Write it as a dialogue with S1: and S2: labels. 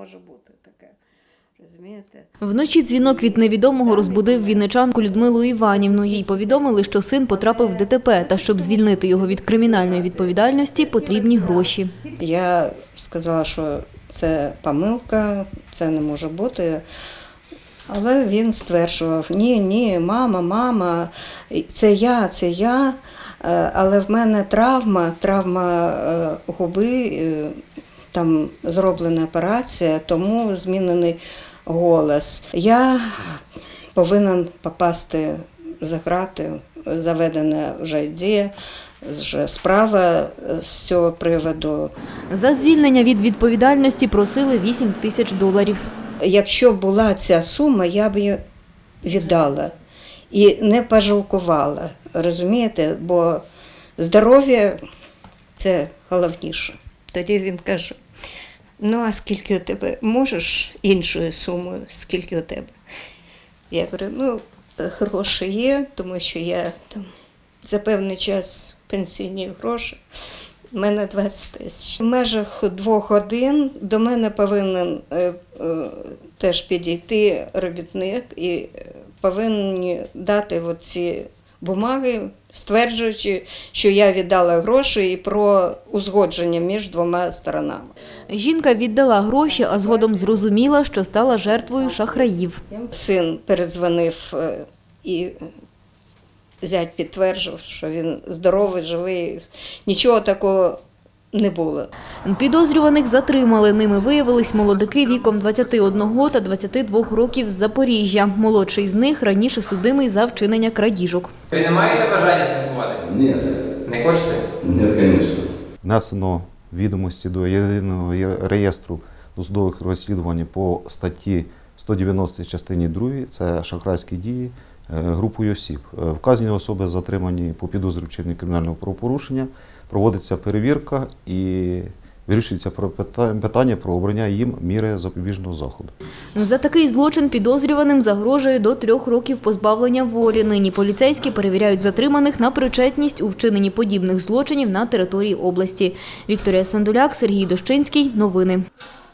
S1: може бути таке. Розумієте?
S2: Вночі дзвінок від невідомого розбудив вінничанку Людмилу Іванівну. Їй повідомили, що син потрапив в ДТП, та щоб звільнити його від кримінальної відповідальності, потрібні гроші.
S1: Я сказала, що це помилка, це не може бути. Але він стверджував, ні, мама, це я, але в мене травма губи, там зроблена операція, тому змінений голос. Я повинен попасти за грати, заведена вже дія, вже справа з цього приводу.
S2: За звільнення від відповідальності просили $8 тисяч.
S1: Якщо була ця сума, я б її віддала і не пожалкувала, розумієте, бо здоров'я – це головніше. Тоді він каже, ну а скільки у тебе, можеш іншою сумою, скільки у тебе? Я говорю, ну гроші є, тому що я там за певний час пенсійні гроші. У мене 20 тисяч. В межах 2 годин до мене повинен теж підійти робітник і повинні дати ці бумаги, стверджуючи, що я віддала гроші і про узгодження між 2 сторонами.
S2: Жінка віддала гроші, а згодом зрозуміла, що стала жертвою шахраїв.
S1: Син передзвонив і зять підтверджував, що він здоровий, живий, нічого такого не було.
S2: Підозрюваних затримали. Ними виявились молодики віком 21 та 22 років з Запоріжжя. Молодший з них раніше судимий за вчинення крадіжок.
S3: Ви не маєте бажання спілкуватися?
S4: Ні.
S3: Не хочете?
S4: Ні, звісно.
S5: Внесено відомості до єдиного реєстру досудових розслідувань по статті 190 частині 2, це шахрайські дії групою осіб. Вказані особи затримані по підозрі вчинення кримінального правопорушення, проводиться перевірка і вирішується питання про обрання їм міри запобіжного заходу.
S2: За такий злочин підозрюваним загрожує до 3 років позбавлення волі. Нині поліцейські перевіряють затриманих на причетність у вчиненні подібних злочинів на території області. Вікторія Сандуляк, Сергій Дощинський. Новини.